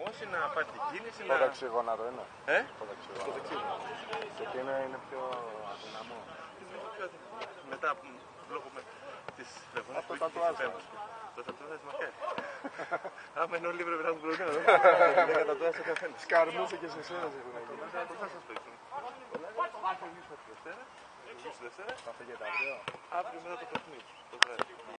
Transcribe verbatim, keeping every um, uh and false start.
σηκώσει, να πάρει την κίνηση. Το δεξίγωνα το είναι. Ε? Το δεξίγωνα. Το δεξίγωνα. Και τι είναι, είναι πιο αδυναμό. Μετά, λόγω της φλεγμονής. Αυτό το τατουάζ. Το τατουάζ μακάρι. Άμα είναι όλοι πρέπει να έχουν προβλήμα. Δεν τατουάζ σε καθένα. Σκαρμούσε και σε εσένα έχουν γίνει. Το θα σας παίξουν. Θα φύγει Δευτέρα. Θα φύγετε αύριο. Αύριο μετά το παιχνίδι. Το βράδυ.